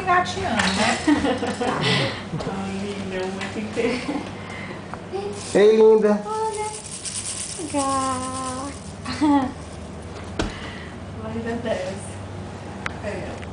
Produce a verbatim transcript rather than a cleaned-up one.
engateando, né? Ai, linda, uma tem que ter. Ei, linda. Olha. Legal. Linda dessa. É.